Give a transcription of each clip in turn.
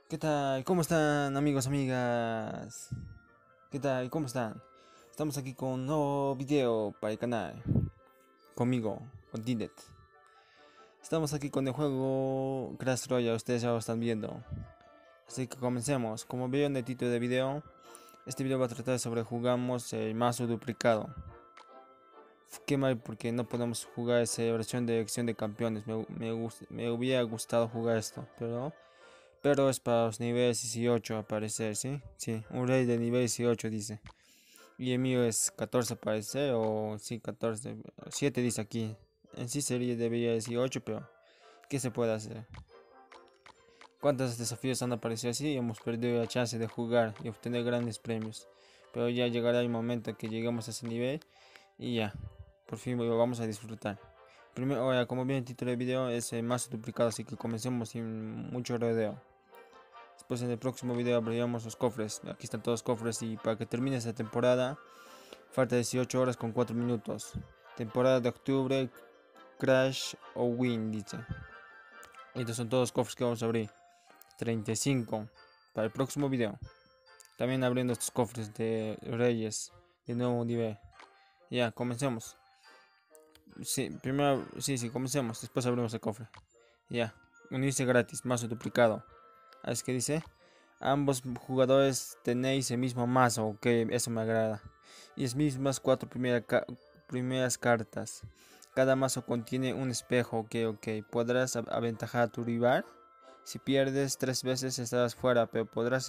¿Qué tal? ¿Cómo están, amigos, amigas? ¿Qué tal? ¿Cómo están? Estamos aquí con un nuevo video para el canal. Conmigo, con Dinet. Estamos aquí con el juego Crash Royale, ustedes ya lo están viendo. Así que comencemos. Como vieron en el título del video, este video va a tratar sobre jugamos el mazo duplicado. Qué mal porque no podemos jugar esa versión de elección de campeones. Me hubiera gustado jugar esto, pero es para los niveles 18 a parecer, ¿sí? Sí, un rey de nivel 18 dice. Y el mío es 14 a parecer, o sí, 14. 7 dice aquí. En sí sería debería 18, pero ¿qué se puede hacer? ¿Cuántos desafíos han aparecido así y hemos perdido la chance de jugar y obtener grandes premios? Pero ya llegará el momento que lleguemos a ese nivel y ya, por fin lo vamos a disfrutar. Primero, ahora, como bien el título del video, es el más duplicado, así que comencemos sin mucho rodeo. Después en el próximo video abriremos los cofres. Aquí están todos los cofres y para que termine esta temporada falta 18 horas con 4 minutos. Temporada de octubre, Crash o Win dice. Y estos son todos los cofres que vamos a abrir. 35 para el próximo video. También abriendo estos cofres de Reyes de nuevo nivel. Ya, comencemos. Sí, primero, sí, comencemos. Después abrimos el cofre. Ya, unirse gratis, mazo duplicado. Es que dice, ambos jugadores tenéis el mismo mazo, ok, eso me agrada. Y es mismas cuatro primeras cartas. Cada mazo contiene un espejo, ok. Podrás aventajar a tu rival. Si pierdes 3 veces estarás fuera, pero podrás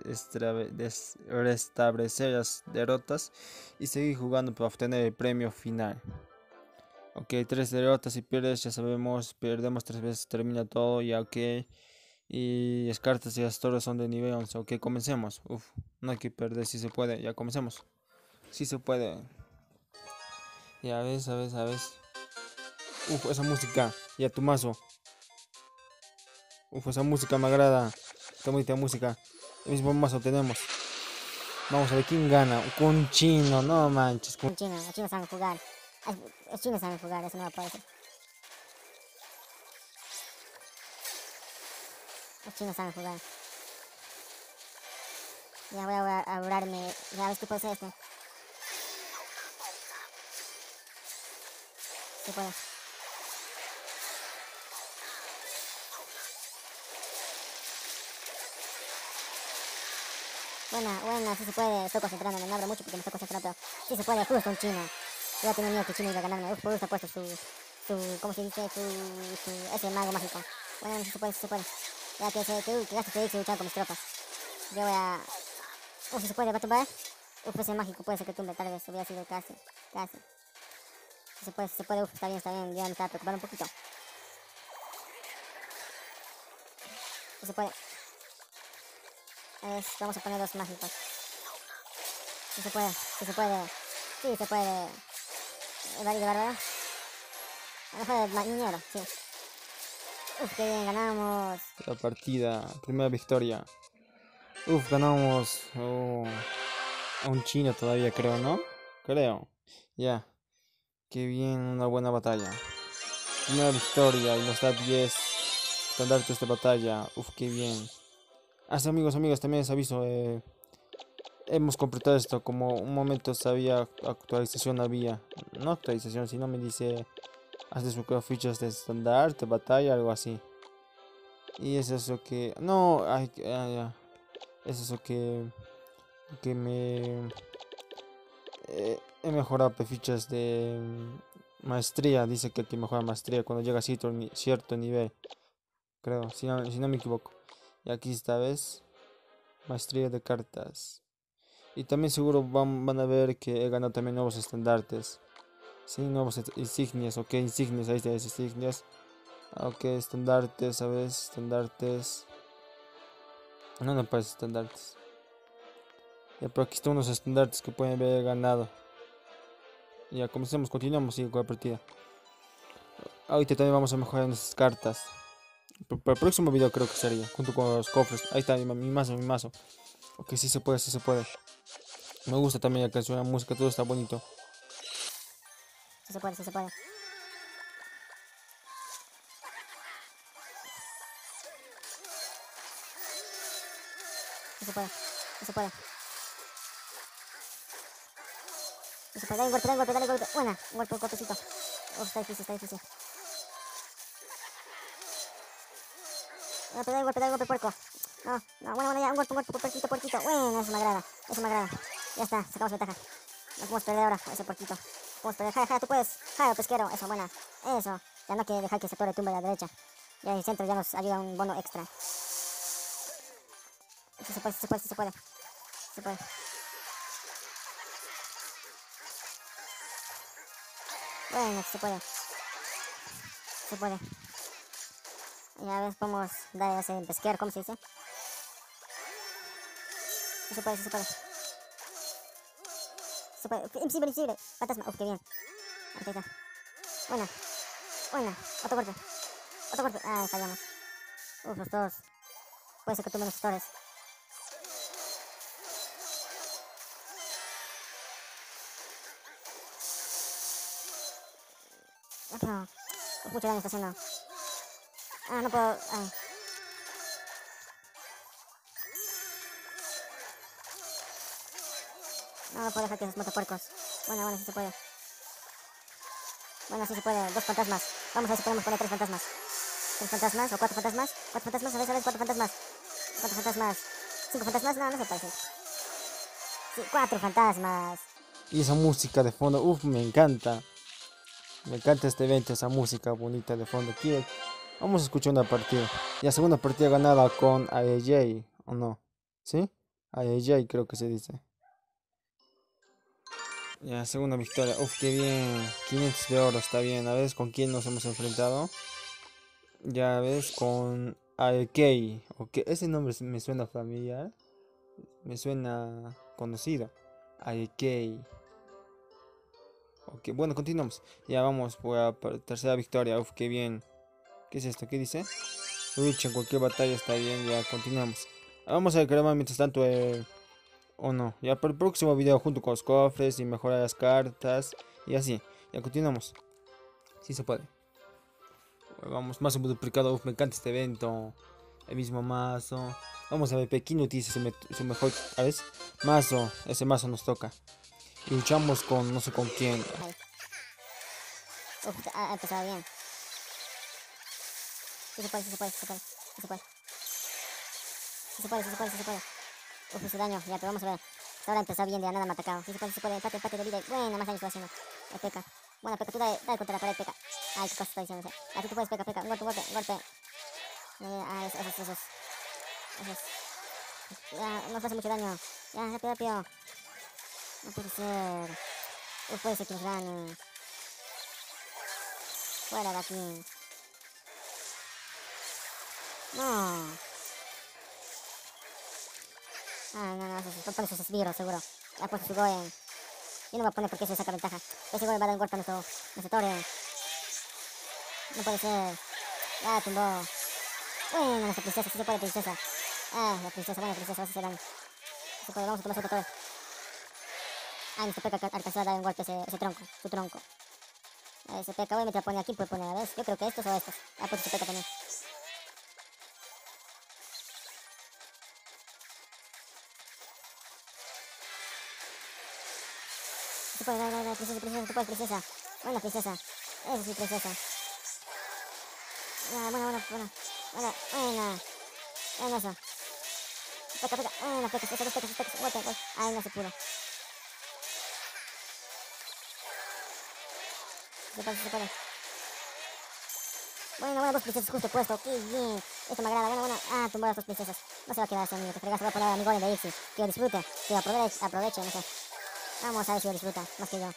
restablecer las derrotas y seguir jugando para obtener el premio final. Ok, 3 derrotas y pierdes, ya sabemos, perdemos 3 veces, termina todo, ya ok. Y las cartas y las torres son de nivel 11. Ok, comencemos. Uf, no hay que perder, si se puede, ya comencemos. Si se puede. Ya ves, a ves. Uf, esa música, ya tu mazo. Uf, esa música me agrada. Esta bonita música. El mismo mazo tenemos. Vamos a ver quién gana. Con chino, no manches. Un chino, los chinos saben jugar. Los chinos saben jugar, eso no me parece. Los chinos saben jugar. Ya voy a ahorrarme. Ya ves que puede ser este. Sí puede. Buena, sí se puede. Estoy concentrándome, no abro mucho porque me estoy concentrando, pero sí se puede, justo un chino. Yo tenía miedo que el chino iba a ganarme. Uf, justo ha puesto ¿cómo se dice? Ese mago mágico. Bueno, sí se puede, sí se puede. Ya que gaste Félix y luchar con mis tropas. Yo voy a... Uf, si se puede, va a tumbar. Uf, ese mágico puede ser que tumbe, tal vez hubiera sido casi. Si se puede, uf, está bien, ya me estaba preocupando un poquito. Si se puede. Vamos a poner dos mágicos. Si se puede, si se puede. Sí, se puede. Evarido bárbaro. A lo mejor el niñero, sí. Uf, qué bien, ganamos. La partida, primera victoria. Uf, ganamos. A un chino todavía, creo, ¿no? Creo. Ya, qué bien, una buena batalla. Primera victoria y nos da 10 estandartes de batalla. Uf, qué bien. Así, amigos, amigas, también les aviso. Hemos completado esto. Como un momento sabía actualización había. No actualización, sino me dice. Has desbloqueado fichas de estandarte, batalla, algo así. Y es eso que. No, ay, ya. Es eso que me. He mejorado fichas de maestría. Dice que hay que mejorar maestría cuando llega a cierto nivel. Creo, si no me equivoco. Y aquí esta vez. Maestría de cartas. Y también seguro van a ver que he ganado también nuevos estandartes. Sí, nuevos insignias, ok, insignias, ahí está, insignias. Ok, estandartes, ¿sabes? Estandartes. No, no parece estandartes. Ya, pero aquí están unos estandartes que pueden haber ganado. Ya, comencemos, continuamos, sigue con la partida. Ahorita también vamos a mejorar nuestras cartas. Para el próximo video creo que sería, junto con los cofres. Ahí está mi mazo. Ok, sí se puede, sí se puede. Me gusta también la canción, la música, todo está bonito. Si se puede, si se puede. se puede. Sí se puede. Sí se puede. Dale un golpe, dale un golpe, dale un golpe. Buena. Un golpe, un golpecito. Está difícil, está difícil. Dale un golpe, dale un golpe, puerco. No, no, bueno, ya, un golpe, puerquito, puerquito. Bueno, eso me agrada, eso me agrada. Ya está, sacamos ventaja. No podemos perder ahora, ese puerquito. Podemos perder, ja, tú puedes. Ja, pesquero, eso, buena. Eso, ya no hay que dejar que se torre tumbe a la derecha. Y el centro ya nos ayuda un bono extra. Sí se puede, sí se puede, sí se puede. Sí se puede. Bueno, sí se puede. Se puede. Ya ves, podemos dar ese pesquero, ¿cómo se dice? Sí se puede, sí se puede. Se puede. Invisible, invisible. Fantasma. Uf, qué bien. Ahí está. Buena. Buena. Otro golpe. Otro golpe. Ah, fallamos. Uf, los dos. Puede ser que tú menos torres. No, pero... Uf, mucho daño está haciendo. Ah, no puedo... Ay. No puedo dejar que esos matapuercos. Bueno, sí se puede. Bueno, sí se puede. Dos fantasmas. Vamos a ver si podemos poner tres fantasmas. Tres fantasmas o cuatro fantasmas. Cuatro fantasmas, a ver, cuatro fantasmas. Cuatro fantasmas. Cinco fantasmas, no, no se parece. Sí, cuatro fantasmas. Y esa música de fondo, uff, me encanta. Me encanta este evento, esa música bonita de fondo. Aquí vamos a escuchar una partida. La segunda partida ganada con AJ, ¿o no? ¿Sí? AJ creo que se dice. Ya, segunda victoria. Uf, qué bien. 500 de oro, está bien. A ver con quién nos hemos enfrentado. Ya ves, con AEK. Okay. Ese nombre me suena familiar. Me suena conocido. AEK. Ok, bueno, continuamos. Ya vamos por la tercera victoria. Uf, qué bien. ¿Qué es esto? ¿Qué dice? Lucha en cualquier batalla, está bien. Ya continuamos. Vamos a grabar mientras tanto o no. Ya para el próximo video junto con los cofres y mejorar las cartas. Y así. Ya continuamos. Sí se puede. Vamos, mazo duplicado. Uf, me encanta este evento. El mismo mazo. Vamos a ver, Pekín utiliza su mejor, ¿sabes? Mazo. Ese mazo nos toca. Y luchamos con no sé con quién. Ahí. Uf, ha empezado bien. Sí se puede, sí se puede, sí se puede. Sí se puede. Sí se puede, sí se puede, sí se puede. Uf, hizo daño, ya, pero vamos a ver. Hasta ahora empezó bien, de la nada me ha atacado. Sí se puede, empate de vida. Bueno, más daño estoy haciendo. Peca. Bueno, Peca, tú dale contra la pared, Peca. Ay, qué cosa está diciendo. Aquí tú puedes, Peca. Un golpe, un golpe, un golpe. Esos. Ya, nos hace mucho daño. Ya, rápido. No puede ser. Uf, puede ser que nos gane. Fuera de aquí. No. Ay, no, eso pone sus esbirros, seguro. Ha puesto su Goen. Yo no voy a poner porque eso saca ventaja. Ese Goen va a dar un golpe a nuestro Torre. No puede ser. Ya tumbó. Bueno, nuestra princesa, sí se puede, princesa. Ah, la princesa, buena princesa, vas a hacer daño. Se puede, vamos a tomar otra torre. Ah, nuestro P.E.K.K.A. alcanzó a dar un golpe a ese tronco, su tronco. Ese P.E.K.K.A. obviamente la pone aquí, puede poner, a ver, yo creo que estos o estos. Ah, pues su P.E.K.K.A. también. Se puede, dale, princesa, tú puedes, princesa. Buena princesa. Eso sí, princesa. Ah, buena. Bueno, eso. Peca. Buena, Peca, esos pecas. Golpe. Ay, no se pudo. Se puede. Bueno, dos princesas justo puesto. Qué bien. Esto me agrada. Bueno. Ah, tumbó a las dos princesas. No se va a quedar ese amigo. Te fregas, voy a poner a mi golem de Ixi. Que lo disfrute. Que lo aproveche, no sé. Vamos a ver si lo disfruta. Más que yo.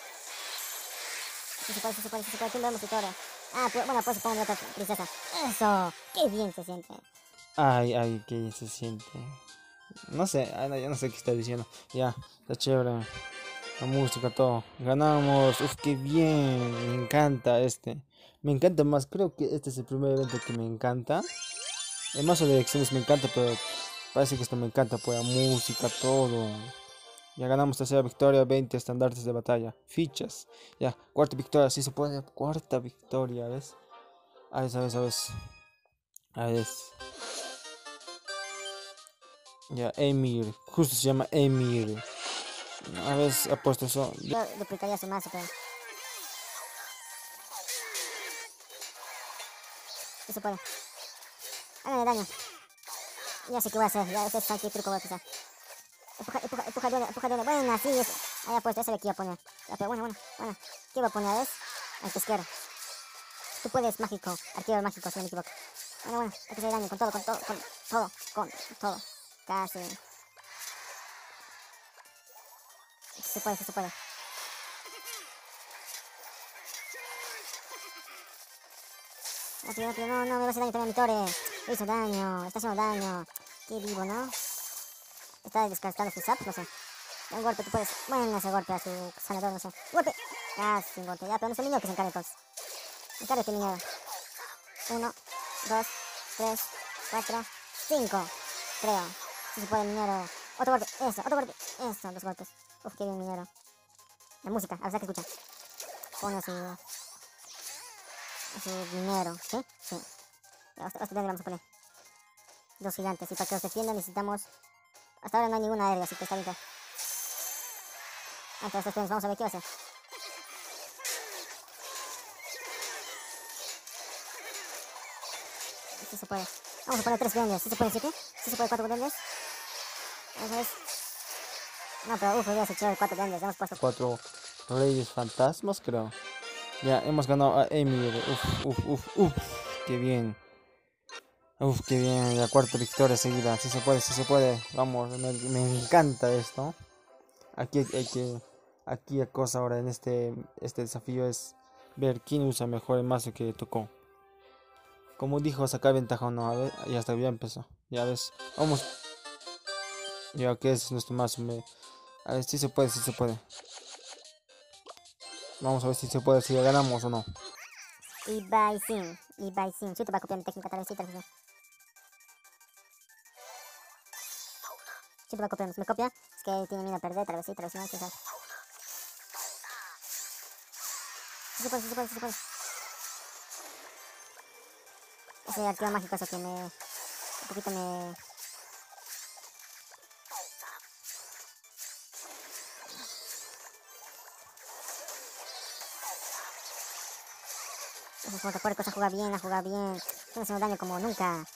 Sí se puede. Tumbemos su torre. Ah, bueno, pues pongo otra princesa. Eso. Qué bien se siente. Ay, que se siente. No sé, no, ya no sé qué está diciendo. Ya, está chévere. La música, todo. Ganamos. Uf, qué bien. Me encanta este. Me encanta más. Creo que este es el primer evento que me encanta. El mazo de elecciones me encanta, pero parece que esto me encanta. Pues la música, todo. Ya ganamos tercera victoria, 20 estandartes de batalla. Fichas. Ya, cuarta victoria. Sí se puede. Cuarta victoria, ¿ves? A ver. Ya, Emir. Justo se llama Emir. A ver, ha puesto eso. Yo duplicaría su mazo, pero... Sí se puede. Háganle daño. Ya sé qué voy a hacer. Ya sé qué truco voy a usar. Empuja de una. Buena, sí. Ahí ha puesto. Ese de aquí voy a poner. Ya, pero buena. ¿Qué voy a poner? Es al pesquero. Tú puedes, mágico. Arquero mágico, si no me equivoco. Bueno. Hay que hacer daño con todo. Casi. Sí se puede. Rápido, no, me va a hacer daño también a mi Tore. Le hizo daño, está haciendo daño. Qué vivo, ¿no? Está descartando su zap, no sé. Un golpe, tú puedes. Bueno, ese golpe a su sanador, no sé. ¡Golpe! Casi un golpe. Ya, pero no es el niño que se encarga entonces. Encárgate, niño. 1, 2, 3, 4, 5. Creo. Si se puede, minero. Otro golpe. Otro golpe. Eso, 2 golpes. Uf, qué bien, minero. La música, a ver si escucha. Pone a su minero. ¿Sí? Sí. Ya, hasta le vamos a poner 2 gigantes. Y para que los defiendan necesitamos... Hasta ahora no hay ninguna aérea, así que está bien. Antes de estos trenes, vamos a ver qué va a hacer. Sí se puede. Vamos a poner 3 duendes. ¿Sí se puede 7? ¿Sí se puede 4 duendes? Vamos a ver. No, pero hubiera hecho 4 duendes. Hemos puesto 4 reyes fantasmas, creo. Ya, hemos ganado a Emir. Uf. Qué bien. Qué bien. La cuarta victoria seguida. Sí se puede. Vamos, me encanta esto. Aquí la cosa ahora en este desafío es ver quién usa mejor el mazo que tocó. Como dijo, sacar ventaja o no. A ver, ya está, ya empezó. Ya ves. Vamos. Ya que es nuestro mazo. A ver si se puede. Vamos a ver si se puede, si ganamos o no. Y Baisin. Sí, te va a copiar mi técnica, tal vez sí. Sí te va a copiar, me copia. Es que tiene miedo a perder, tal vez sí, no, quizás. Sí se puede. Ese arquero mágico, eso que un poquito me... Esos portapuercos a jugar bien. Están haciendo daño como nunca.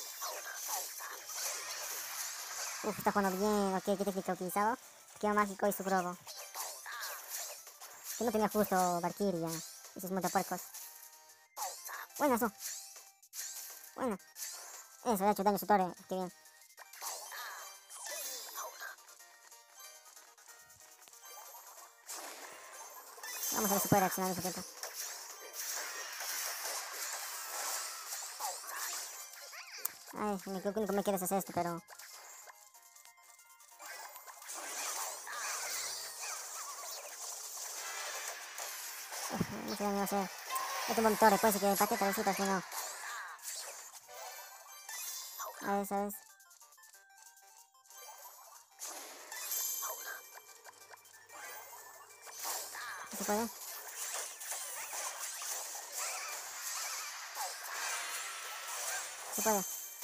Está jugando bien. Ok, ¿qué técnica ha utilizado? Arquero mágico y su globo. Que no tenía justo Valkyria. Esos montapuercos. Buena. Eso, le ha hecho daño a su torre. Qué bien. Vamos a ver si puede reaccionar en ese tiempo. Ay, lo único que me quieres hacer esto, pero... no sé qué hacer. Este buen torre, puede ser que empate, tal vez sí, tal vez no. A ver, ¿sabes? ¿Se puede? Se puede.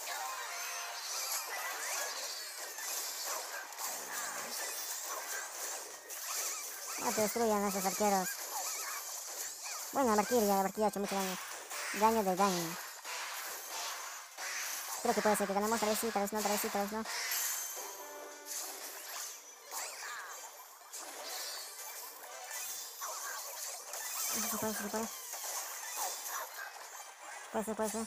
Que destruyan a esos arqueros. Bueno, la Valkyria ha hecho mucho daño. Daño. Creo que puede ser que ganamos, tal vez sí, tal vez no. Se puede. Puede ser.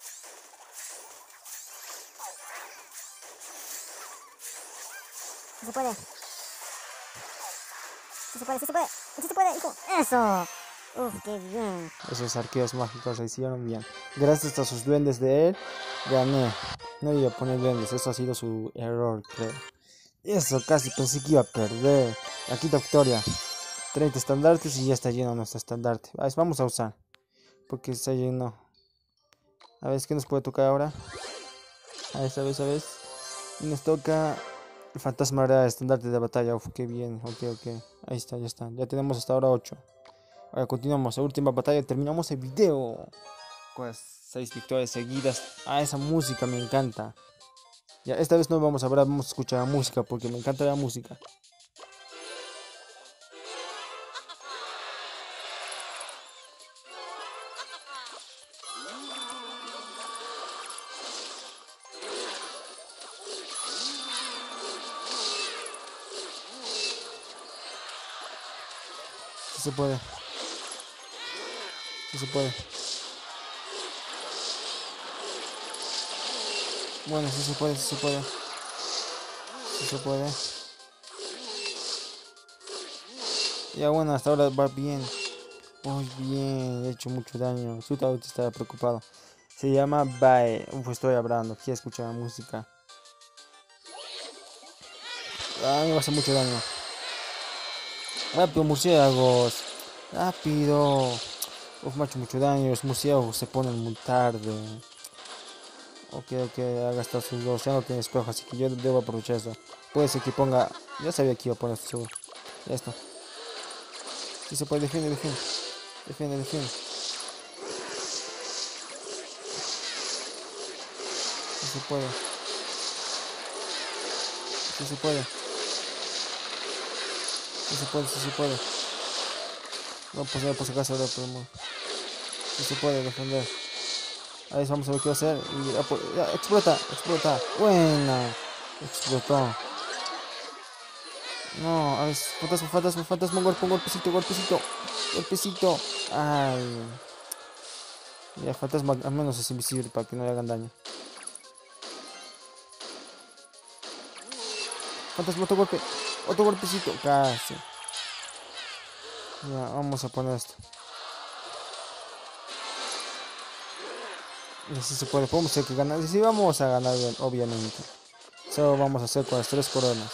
Sí se puede, hijo. ¡Eso! Qué bien. Esos arqueros mágicos se hicieron bien. Gracias a sus duendes de él, gané. No iba a poner duendes, eso ha sido su error, creo. Eso, casi pensé que iba a perder. Aquí victoria. 30 estandartes y ya está lleno nuestro estandarte. Vamos a usar. Porque está lleno. A ver, ¿qué nos puede tocar ahora? A esta vez. Y nos toca el fantasma real, estandarte de batalla. Qué bien. Ok. Ahí está, ya está. Ya tenemos hasta ahora 8. Ahora continuamos. La última batalla. Terminamos el video. Pues 6 victorias seguidas. Esa música me encanta. Ya, esta vez no vamos a hablar, vamos a escuchar música porque me encanta la música. Si se puede. Si se puede. Bueno, si se puede, si se puede. Si se puede. Ya bueno, hasta ahora va bien. Muy bien, he hecho mucho daño. Su ahorita estaba preocupado. Se llama Bae. Uf, estoy hablando. Quiero escuchar música. Ah, me va a hacer mucho daño. Rápido, murciélagos. Rápido. Uf, me ha hecho mucho daño. Los murciélagos se ponen muy tarde. Ok, ha gastado sus dos. Ya no tiene espejo, así que yo debo aprovechar eso. Puede ser que ponga. Ya sabía que iba a poner esto seguro. Ya está. Si se puede, defiende. Defiende. Si se puede. Si se puede. Si se puede. No, pues ya por si acaso ahora podemos. Si se puede defender. Ahí vamos a ver qué va a hacer. Y ya, explota. Buena. Explotó. No, a ver, fantasma, golpecito. Ay. Ya, fantasma al menos es invisible para que no le hagan daño. Fantasma, otro golpecito. Casi. Ya, vamos a poner esto. Y así se puede, podemos hacer que ganar. Y sí, vamos a ganar, obviamente. Solo vamos a hacer con las 3 coronas.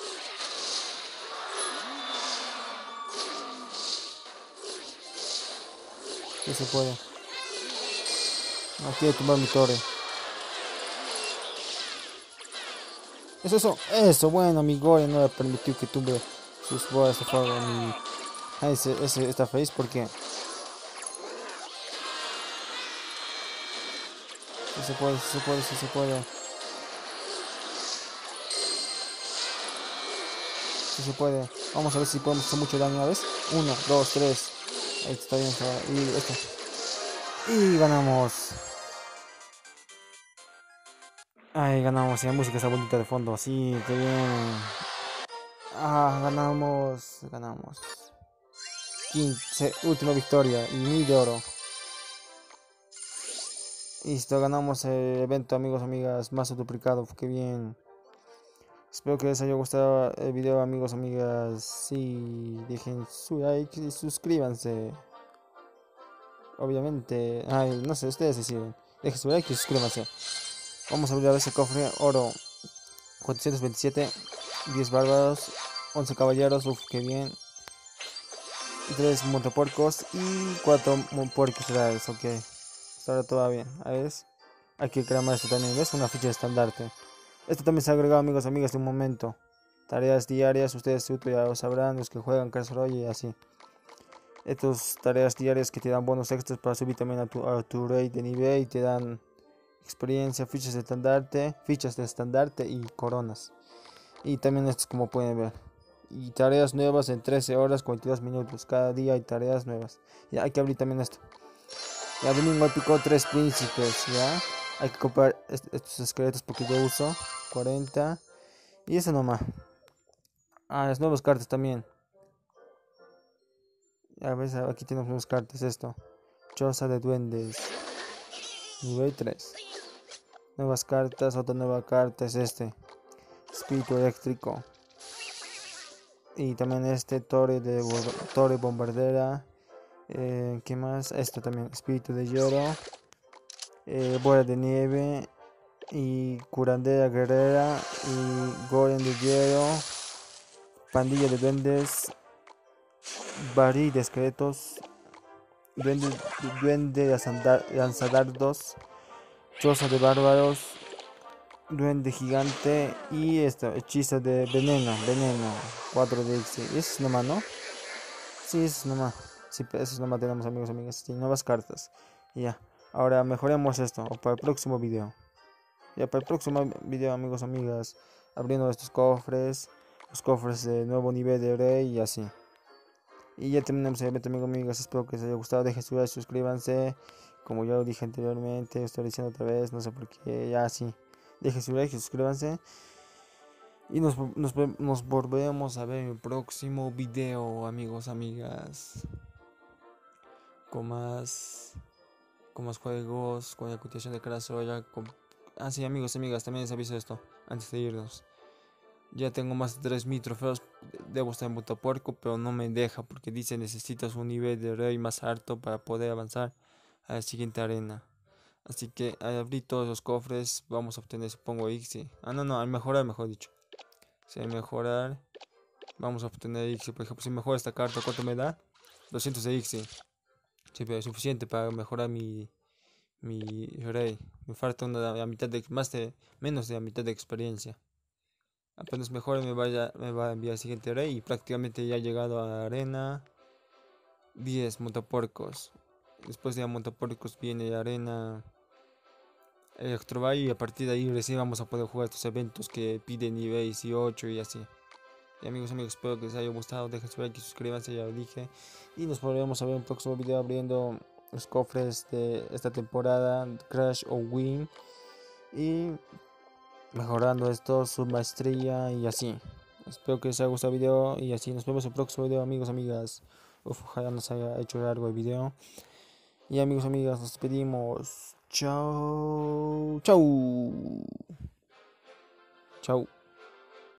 Sí se puede. No quiero tumbar mi torre. Eso, bueno, mi Gore no le permitió que tumbe sus bolas de fuego. Ese está feliz porque si se puede. Si se puede. Vamos a ver si podemos hacer mucho daño a la vez. 1, 2, 3. Ahí está bien. Y esto. Y ganamos. Ay, ganamos. Y la música está bonita de fondo. Sí, qué bien. Ah, ganamos. 15, última victoria. Y 1000 de oro. Listo, ganamos el evento, amigos, amigas. Más duplicado. Qué bien. Espero que les haya gustado el video, amigos, amigas. Sí, dejen su like y suscríbanse. Obviamente. Ay, no sé, ustedes deciden. Dejen su like y suscríbanse. Vamos a abrir a ver ese cofre. Oro 427. 10 bárbaros. 11 caballeros. Uf, qué bien. 3 montapuercos. Y 4 puercos reales. Ok. Hasta ahora todo va bien. A ver. Hay que crear esto también. ¿Ves? Una ficha de estandarte. Esto también se ha agregado, amigos, amigas, de un momento. Tareas diarias. Ustedes ya lo sabrán. Los que juegan Castle Royale y así. Estas tareas diarias que te dan bonos extras para subir también a tu rate de nivel y te dan experiencia, fichas de estandarte y coronas. Y también estos, como pueden ver. Y tareas nuevas en 13 horas 42 minutos. Cada día hay tareas nuevas. Ya hay que abrir también esto. Ya domingo épico 3 príncipes, ya. Hay que comprar estos esqueletos porque yo uso 40. Y eso nomás. Ah, las nuevas cartas también. A ver, aquí tenemos unas cartas. Esto. Choza de duendes. Nivel 3. Nuevas cartas. Otra nueva carta es este. Espíritu eléctrico. Y también este. Torre bombardera. ¿Qué más? Esto también. Espíritu de lloro. Bola de nieve. Y curandera guerrera. Y golem de hielo. Pandilla de duendes. Barril de esqueletos. Duende lanzadardos. Choza de bárbaros. Duende gigante. Y esto, hechizo de veneno. 4 de elixir. Eso es nomás, ¿no? Sí, eso es nomás. Sí, eso es nomás tenemos, amigos, amigas. Sí, nuevas cartas. Y ya. Ahora mejoremos esto. O para el próximo video. Ya para el próximo video, amigos, amigas, abriendo estos cofres, los cofres de nuevo nivel de rey y así. Y ya terminamos el evento, amigos, amigas. Espero que les haya gustado. Dejen su like, suscríbanse. Como ya lo dije anteriormente, estoy diciendo otra vez, no sé por qué, ya sí. Dejen su like, suscríbanse. Y nos volvemos a ver en el próximo video, amigos, amigas. Con más, con más juegos, con la continuación de Crash Royale. Ah, sí, amigos, amigas, también les aviso esto antes de irnos. Ya tengo más de 3000 trofeos. Debo estar en Botapuerco, pero no me deja porque dice necesitas un nivel de rey más alto para poder avanzar a la siguiente arena. Así que al abrir todos los cofres vamos a obtener, supongo, Ixi. Ah, no, al mejorar, mejor dicho. Si al mejorar, vamos a obtener Ixi. Por ejemplo, si mejora esta carta, ¿cuánto me da? 200 de Ixi. Sí, pero es suficiente para mejorar mi rey. Me falta la mitad de, menos de la mitad de experiencia. Apenas mejor me va a enviar el siguiente rey y prácticamente ya he llegado a la arena 10 montapuercos. Después de la montapuercos viene la arena Electrobay y a partir de ahí recién vamos a poder jugar estos eventos que piden nivel 18 y así. Y amigos, espero que les haya gustado. Dejen su like y suscríbanse, ya lo dije. Y nos volvemos a ver en el próximo video abriendo los cofres de esta temporada, Crash o Win. Y mejorando esto, su maestría y así. Espero que les haya gustado el video y así nos vemos en el próximo video, amigos, amigas. Ojalá nos haya hecho largo el video. Y amigos, amigas, nos despedimos. Chao. Chao. Chao.